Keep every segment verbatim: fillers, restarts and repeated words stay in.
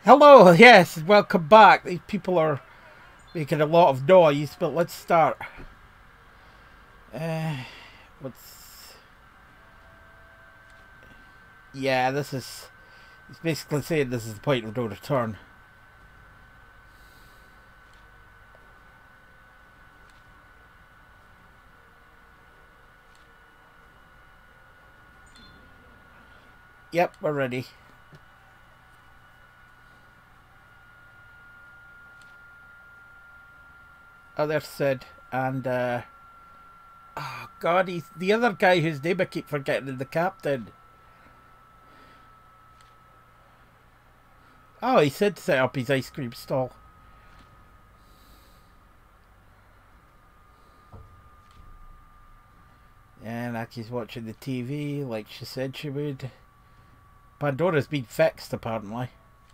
Hello, yes, welcome back. These people are making a lot of noise, but let's start. Uh, what's... Yeah, this is... He's basically saying this is the point of no return. Yep, we're ready. Oh, there's Sid. And, uh... oh, God, he's the other guy whose name I keep forgetting is the captain. Oh, he said set up his ice cream stall. And Aki's watching the T V like she said she would. Pandora's been fixed, apparently.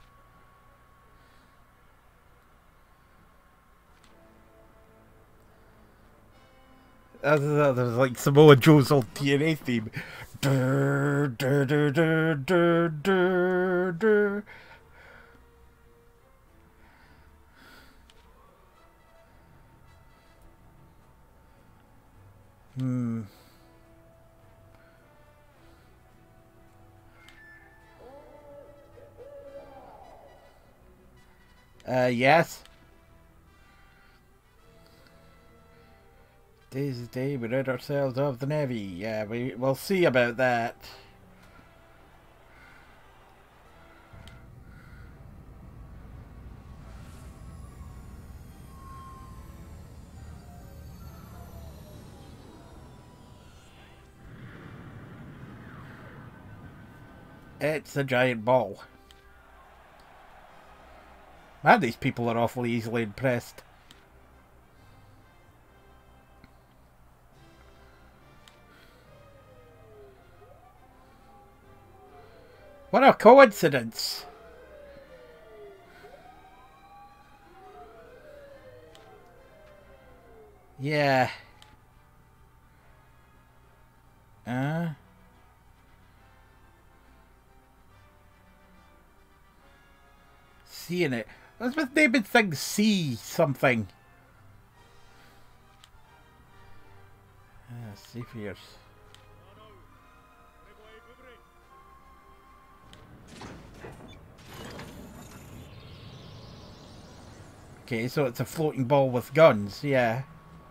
There's, there's like Samoa Joe's old T N A theme. Dur, dur, dur, dur, dur, dur, dur. Hmm. Uh, yes. Today's the day we rid ourselves of the Navy. Yeah, we, we'll see about that. It's a giant ball. Man, these people are awfully easily impressed. What a coincidence! Yeah. Uh. Seeing it. What's with naming things C something? Ah, see fears. Okay, so it's a floating ball with guns, yeah.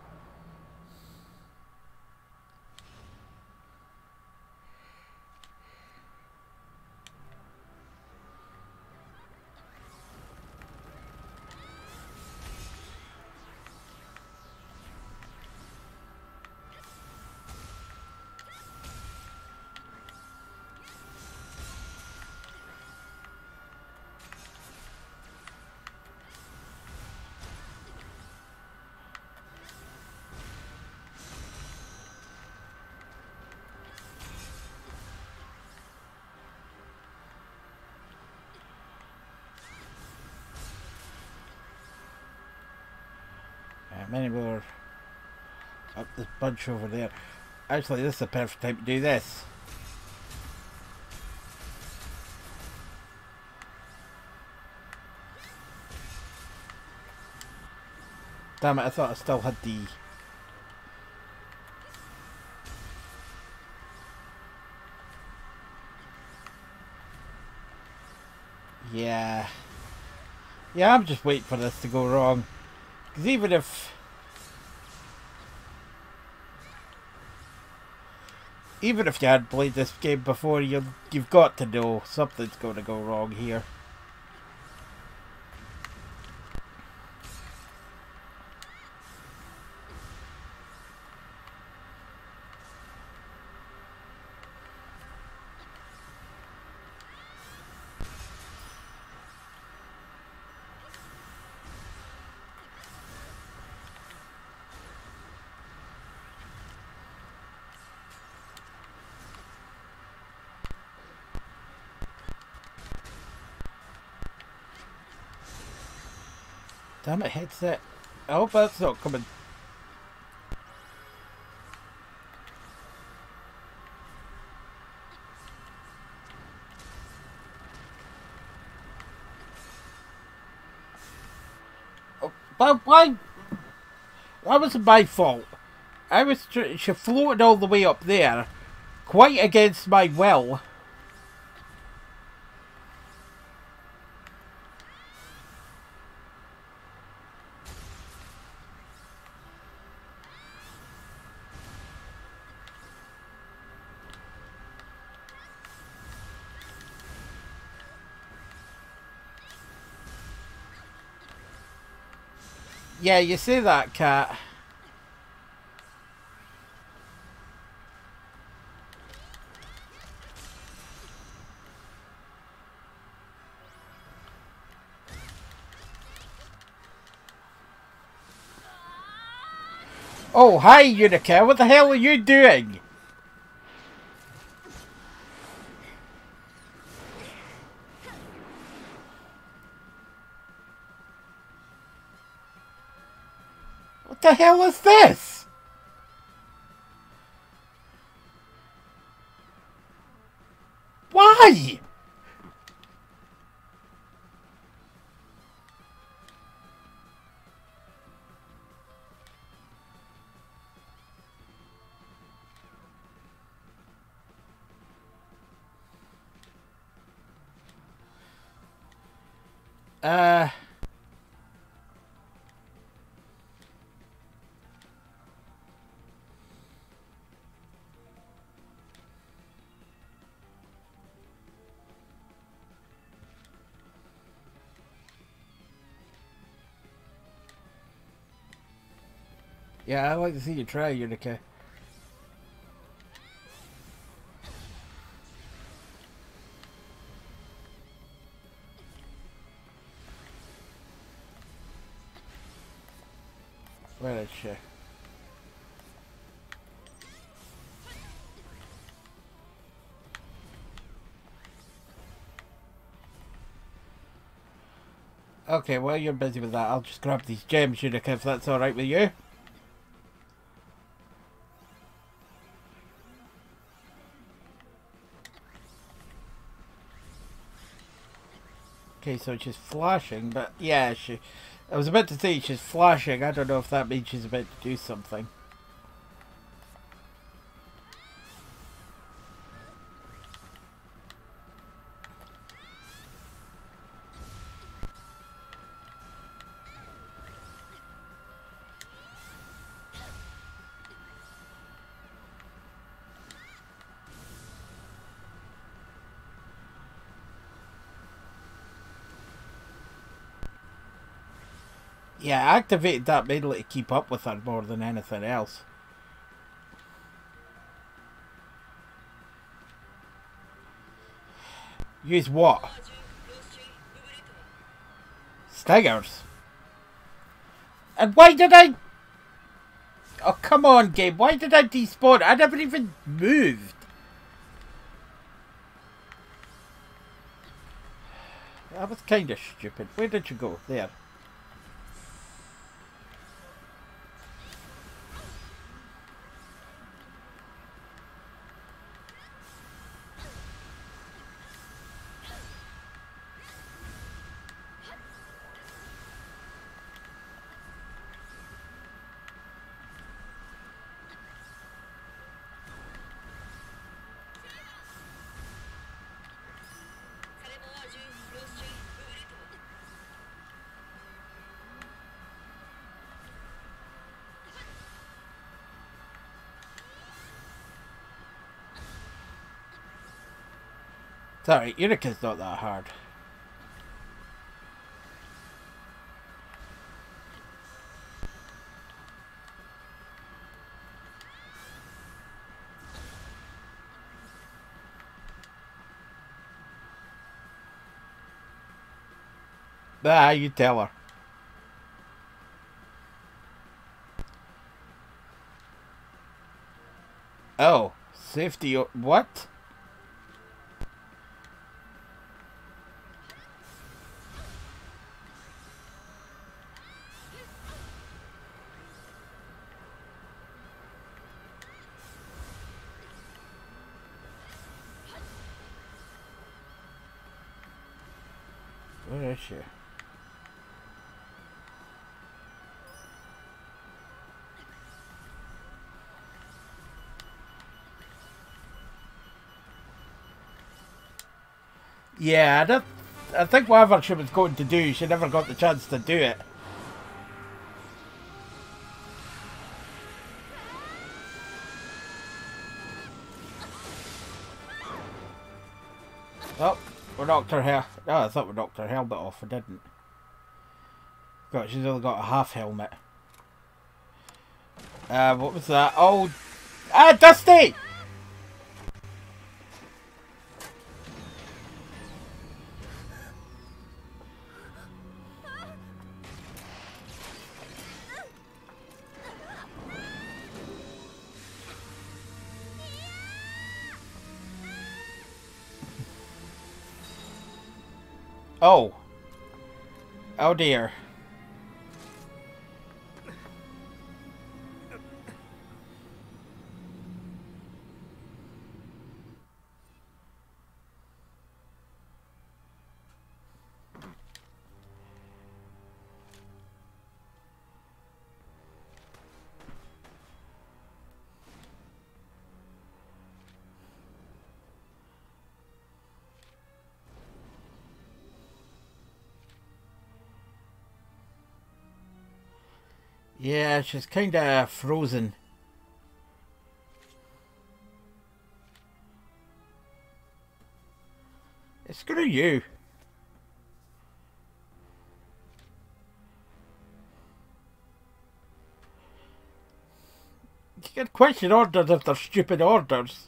Many more up this bunch over there. Actually, this is the perfect time to do this. Damn it, I thought I still had the... Yeah. Yeah, I'm just waiting for this to go wrong. Because even if... Even if you had played this game before, you, you've got to know something's going to go wrong here. Damn it, headset. I hope that's not coming. But why? That wasn't my fault. I was. She floated all the way up there, quite against my will. Yeah, you say that, cat. Oh, hi, Unica. What the hell are you doing? What the hell is this? Why? Uh... Yeah, I'd like to see you try, Unica. Where is she? Okay, well, you're busy with that. I'll just grab these gems, Unica, if that's alright with you. Okay, so she's flashing, but yeah, she... I was about to say she's flashing. I don't know if that means she's about to do something. Yeah, I activated that mainly to keep up with her more than anything else. Use what? Stingers? And why did I... Oh, come on, game. Why did I despawn? I never even moved. That was kind of stupid. Where did you go? There. Sorry, Unica's not that hard. Ah, you tell her. Oh, safety. What? Where is she? Yeah, I, don't, I think whatever she was going to do, she never got the chance to do it. Oh, we knocked her hair. Oh, I thought we knocked her helmet off. We didn't. God, she's only got a half helmet. Uh, what was that? Oh, ah, Dusty! Oh. Oh dear. Yeah, she's kind of frozen. Screw you. You can question orders if they're stupid orders.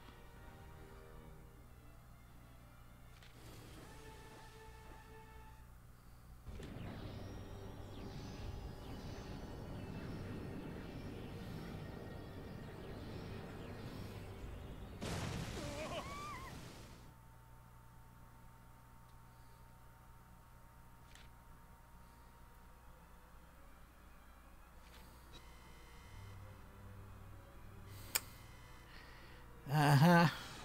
Uh-huh.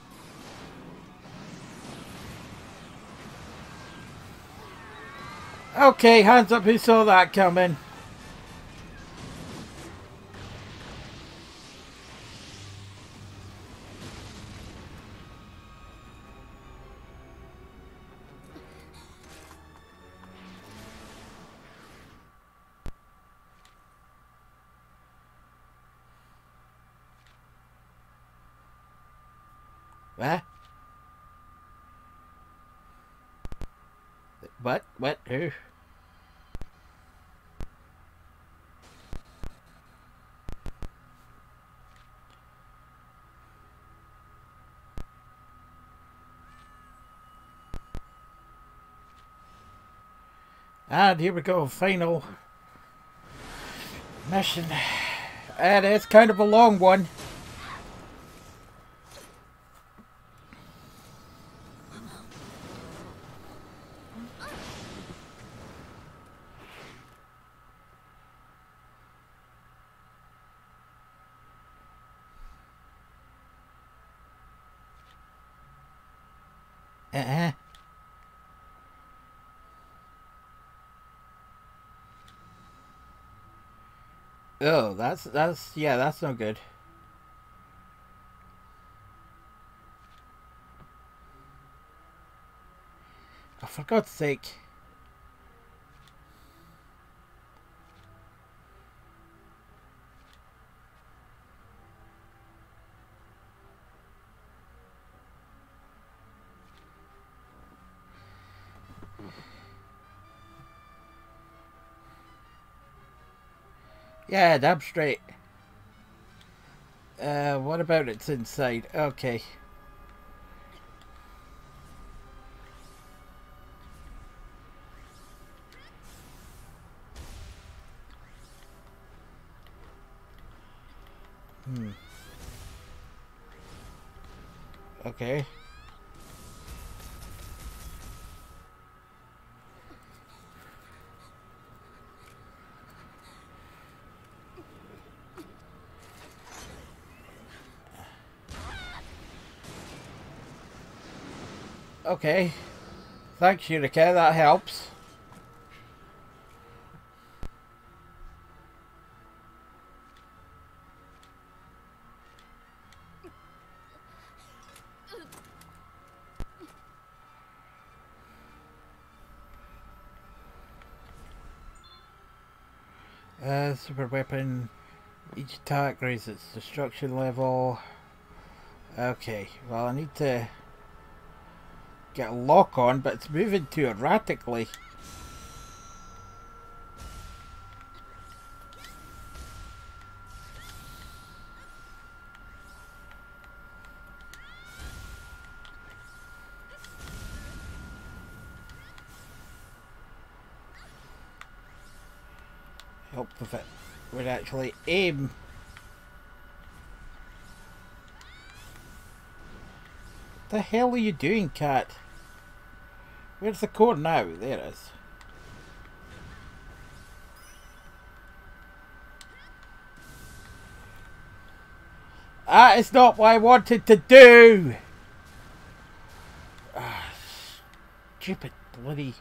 Okay, hands up who saw that coming. What? What? What? Who? And here we go, final mission. And it's kind of a long one. Uh-huh. Oh, that's, that's, yeah, that's no good. Oh, for God's sake. Yeah, damn straight. Uh, what about it's inside? Okay. Hmm. Okay. Okay. Thanks, Yurika, that helps. Uh, super weapon. Each attack raises its destruction level. Okay, well I need to get a lock on, but it's moving too erratically. Help if it would actually aim. What the hell are you doing, cat? Where's the core now? There it is. That is not what I wanted to do! Ah, stupid bloody...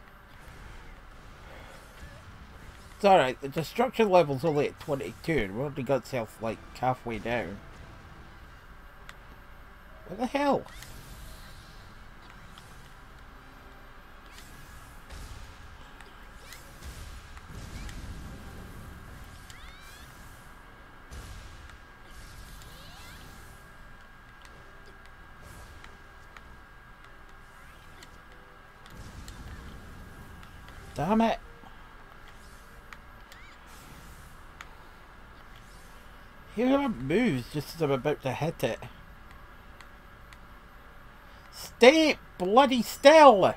It's alright, the destruction level's only at twenty-two and we already got self like halfway down. What the hell? Damn it! Here it moves just as I'm about to hit it. Stay bloody still!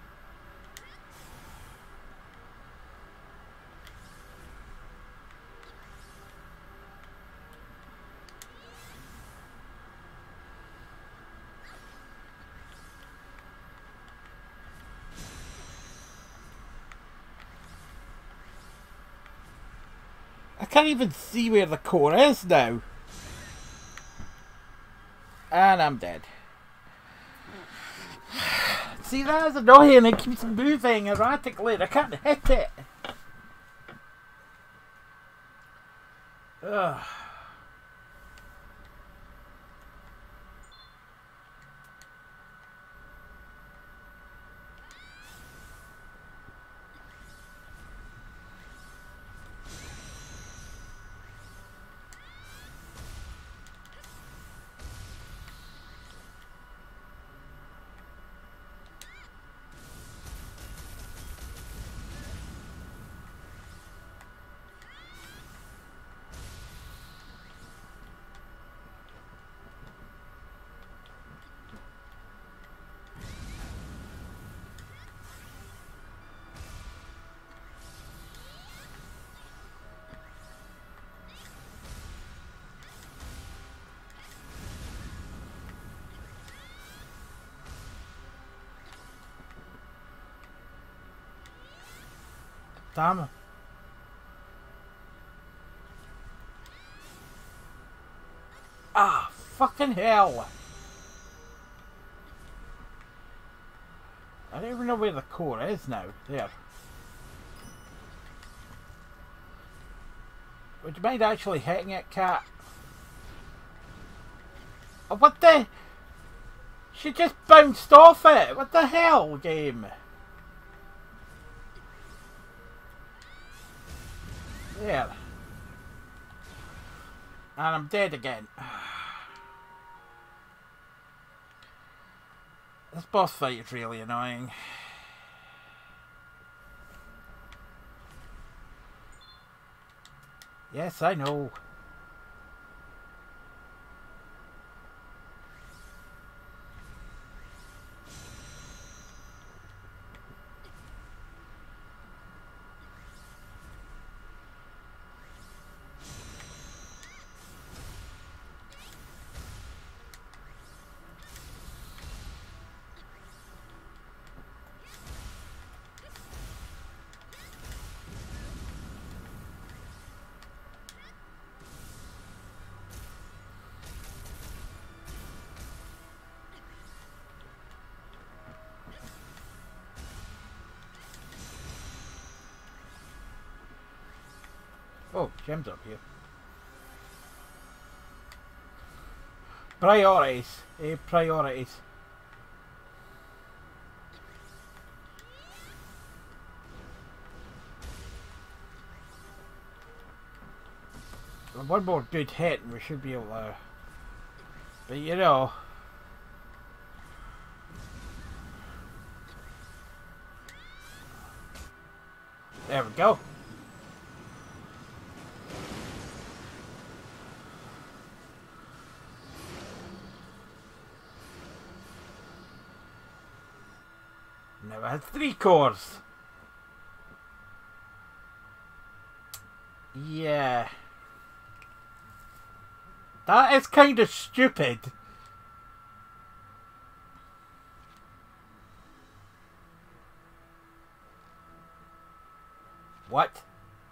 I can't even see where the core is now. And I'm dead. See, that is annoying. It keeps moving erratically and I can't hit it. Ugh. Damn it. Ah, fucking hell. I don't even know where the core is now. There. Would you mind actually hitting it, cat? Oh, what the? She just bounced off it. What the hell, game? There. And I'm dead again. This boss fight is really annoying. Yes, I know. Oh, gems up here. Priorities. Eh, priorities. one more good hit and we should be able to... But you know... There we go. Now I had three cores. Yeah. That is kind of stupid. What?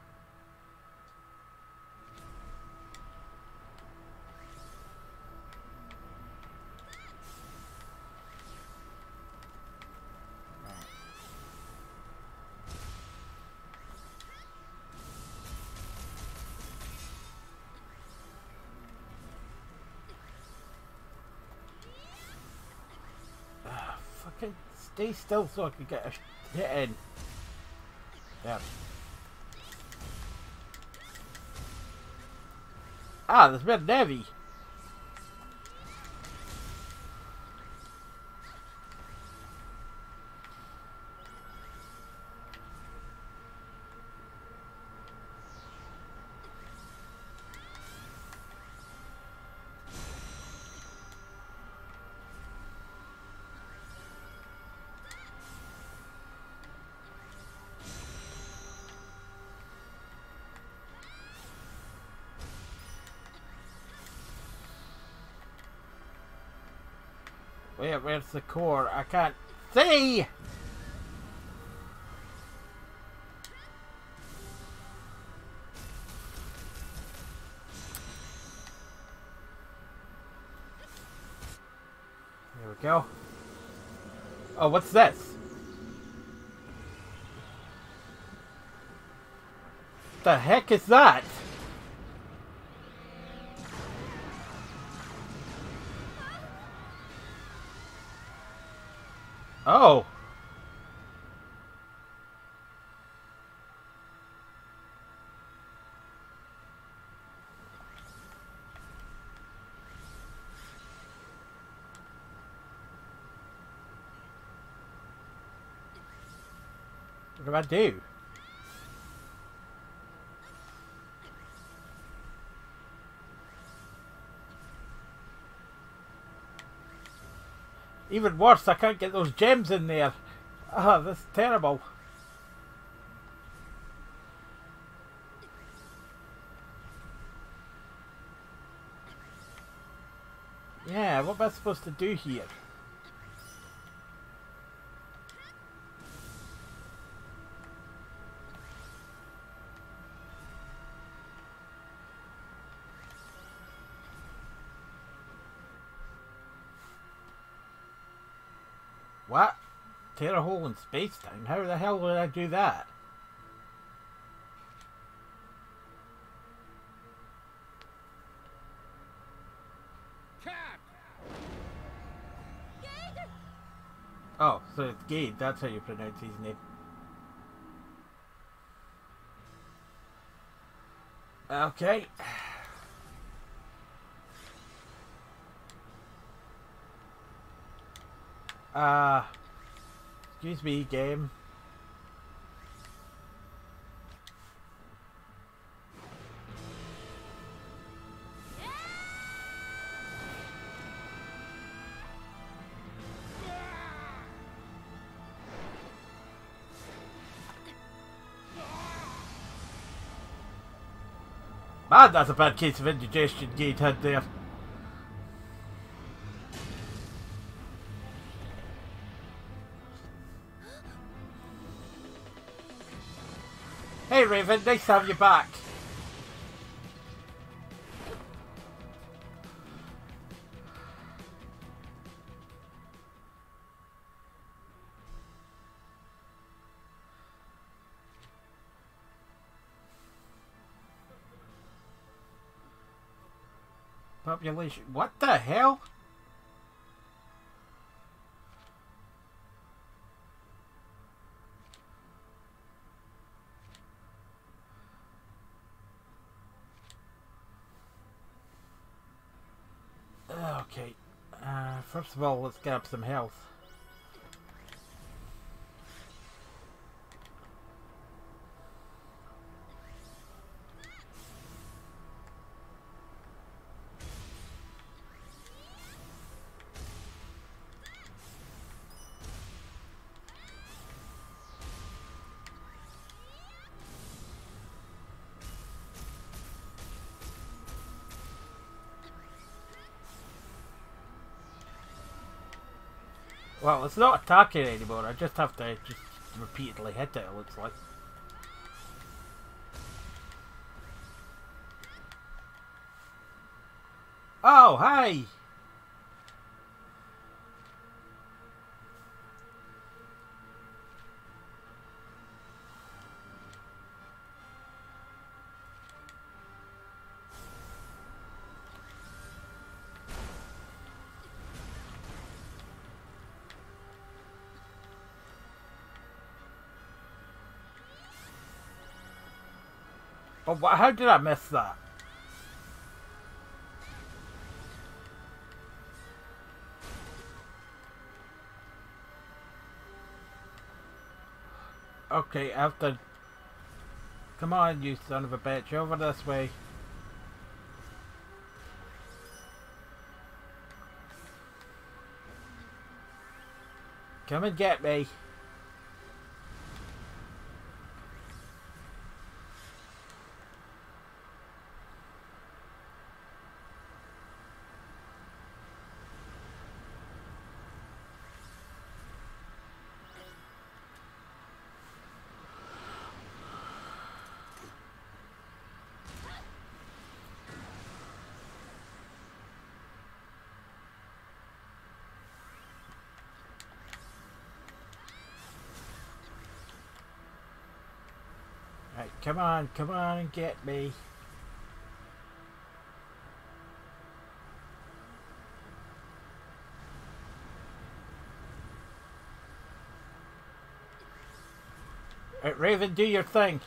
Fucking stay still so I can get a hit in. There. Ah, there's been Navy. Wait, where's the core? I can't see! There we go. Oh, what's this? The heck is that? Oh. What do I do? Even worse, I can't get those gems in there. Ah, that's terrible. Yeah, what am I supposed to do here? What? Tear a hole in space-time? How the hell would I do that? Cat. Oh, so it's Gade, that's how you pronounce his name. Okay. Uh, excuse me, game. Man, that's a bad case of indigestion Gate had there. Hey Raven, nice to have you back. Population. What the hell? first of all, let's grab some health. Well, it's not attacking anymore. I just have to just repeatedly hit it, it looks like. Oh, hi! But what, how did I miss that? Okay, I have to... Come on, you son of a bitch, over this way. Come and get me. Right, come on, come on and get me. Right, Raven, do your thing.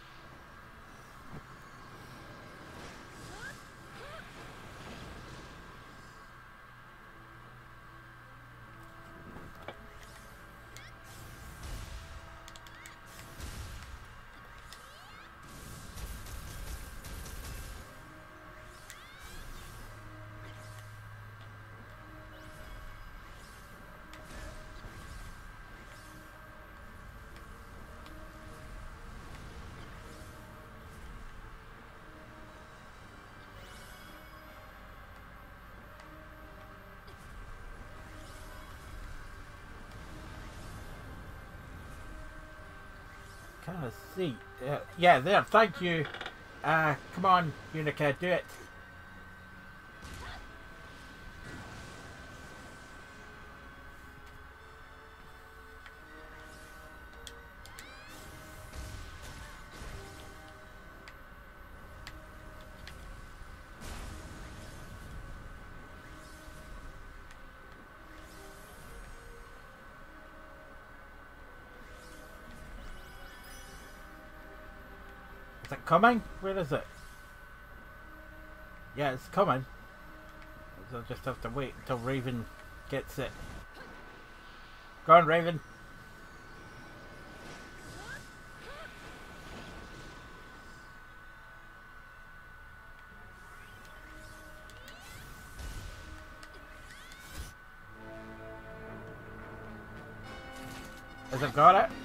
Kind of see. Uh, yeah, there. Thank you. Uh, come on, Unica, do it. Is it coming? Where is it? Yeah, it's coming. So I'll just have to wait until Raven gets it. Go on, Raven. Has it got it?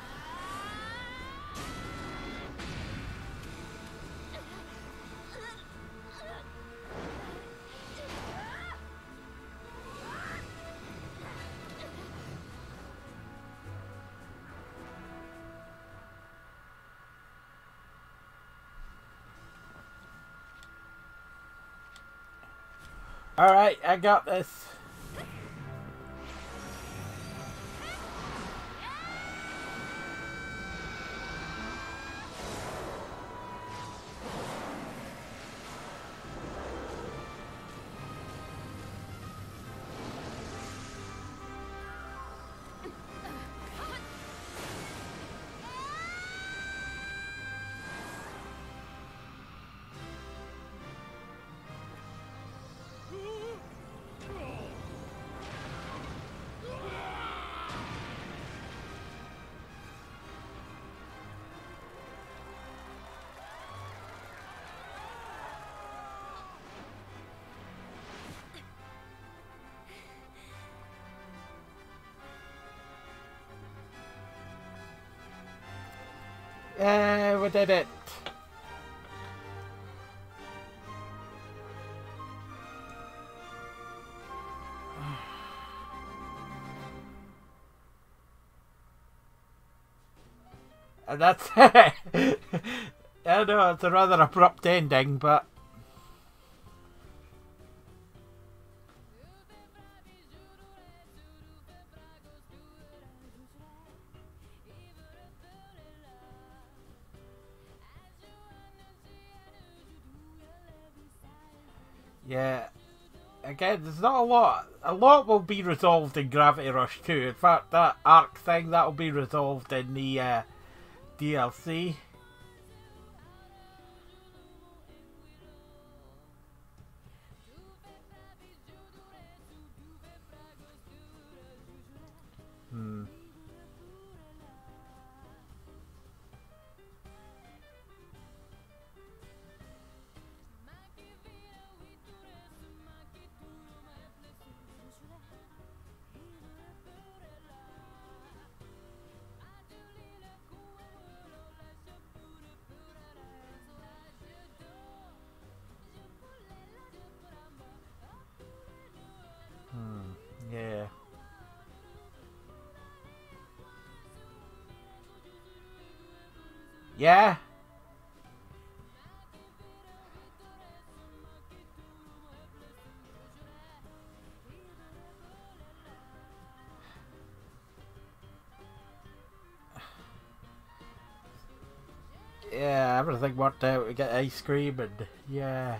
Alright, I got this. Uh, we did it. And that's it. I know it's a rather abrupt ending, but yeah. Again, there's not a lot. A lot will be resolved in Gravity Rush two. In fact, that arc thing, that will be resolved in the uh, D L C. Hmm. Hmm. Yeah. Yeah. Yeah, everything worked out. We get ice cream and yeah.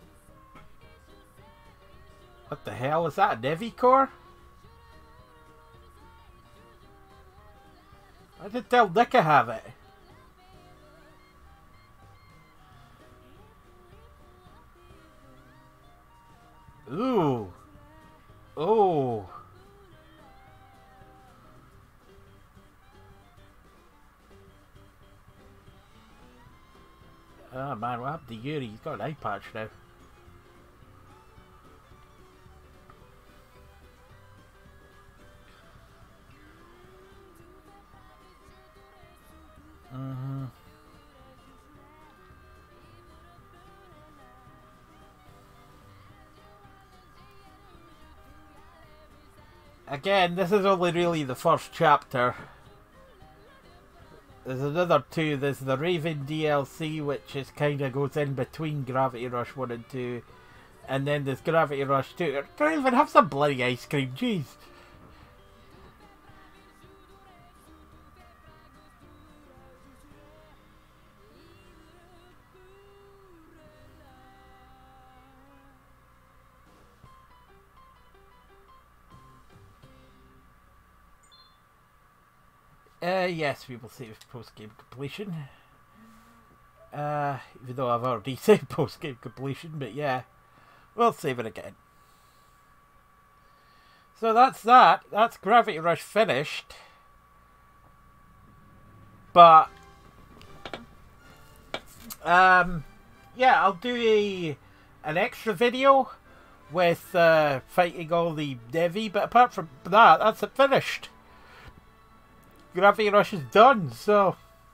What the hell is that? A Navy core? I did tell Nick I have it. Ooh. Oh. Oh man, what happened to Yuri? He's got an eye patch now. Mm-hmm. Again, this is only really the first chapter. There's another two. There's the Raven D L C, which is kind of goes in between Gravity Rush one and two. And then there's Gravity Rush two. Can I even have some bloody ice cream? Jeez. Uh, yes, we will save post-game completion. Uh, even though I've already saved post-game completion, but yeah, we'll save it again. So that's that. That's Gravity Rush finished. But, um, yeah, I'll do a an extra video with uh, fighting all the Navy, but apart from that, that's it finished. Gravity Rush is done, so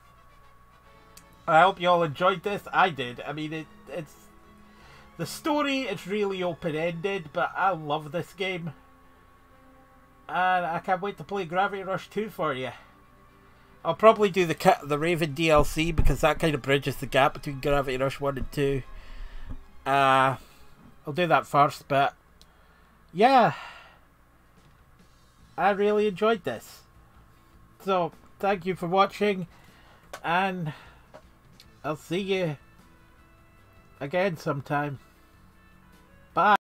I hope you all enjoyed this. I did. I mean, it, it's the story is really open-ended, but I love this game, and I can't wait to play Gravity Rush two for you. I'll probably do the the Raven D L C because that kind of bridges the gap between Gravity Rush one and two. Uh, I'll do that first, but yeah, I really enjoyed this. So, thank you for watching, and I'll see you again sometime. Bye.